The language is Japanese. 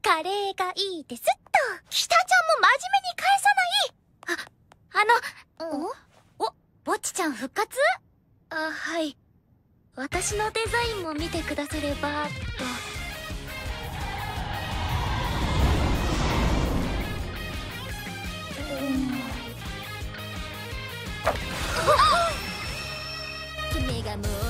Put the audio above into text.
カレーがいいですっと。北ちゃんも真面目に返さない。ぼっちちゃん復活？はい。私のデザインも見てくだされば、と。君がもう